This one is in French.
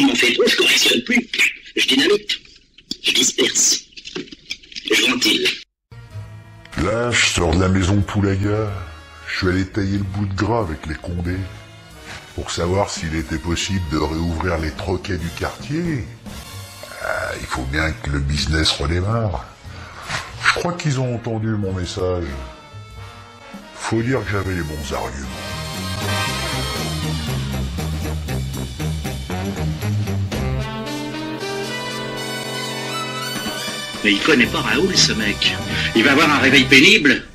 il m'en fait trop, je correctionne plus. Je dynamite. Je disperse. Je ventile. Là, je sors de la maison de Poulaga. Je suis allé tailler le bout de gras avec les Condés pour savoir s'il était possible de réouvrir les troquets du quartier. Il faut bien que le business redémarre. Je crois qu'ils ont entendu mon message. Faut dire que j'avais les bons arguments. Mais il connaît pas Raoul, ce mec. Il va avoir un réveil pénible.